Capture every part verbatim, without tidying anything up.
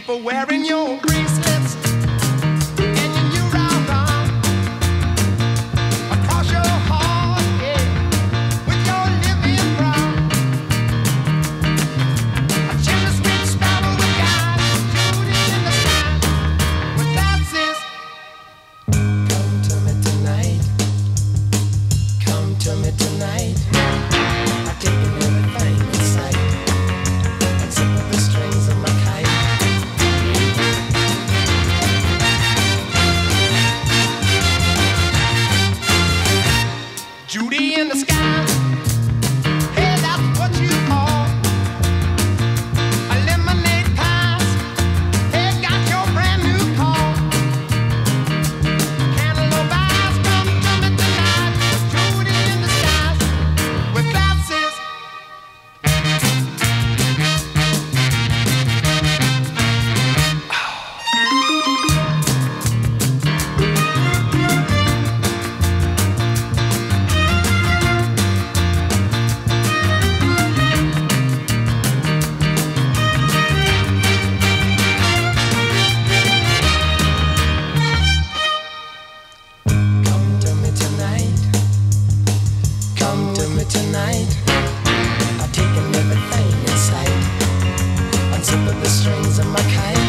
people wearing your bracelets and your new round arm across your heart, yeah, with your living brown. A chimney sweet sparrow with God, Judy in the sky with glasses. Come to me tonight, come to me tonight. I've taken everything in sight, except for the strings of my kite. Judy in the sky, hey, that's what you are. A lemonade pies, hey, got your brand new car. Cantaloupe eyes, come to me tonight. Judy in the sky with glasses. Come to me tonight, come to me tonight. I've taken everything in sight, unzipping the strings of my kite.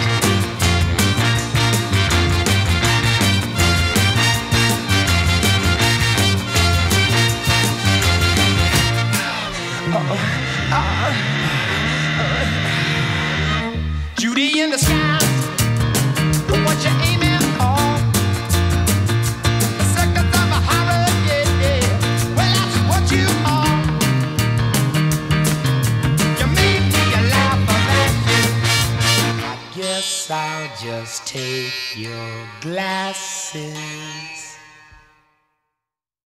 Uh, uh, uh. Judy in the sky, what you aiming for? The circus of a horror, yeah, yeah. Well, that's what you are. You made me a laugh of that, yeah. I guess I'll just take your glasses.